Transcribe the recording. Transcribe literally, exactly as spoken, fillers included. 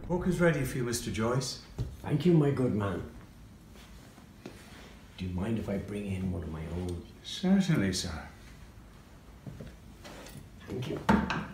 Book is ready for you, Mister Joyce. Thank you, my good man. Do you mind if I bring in one of my own? Certainly, sir. Thank you.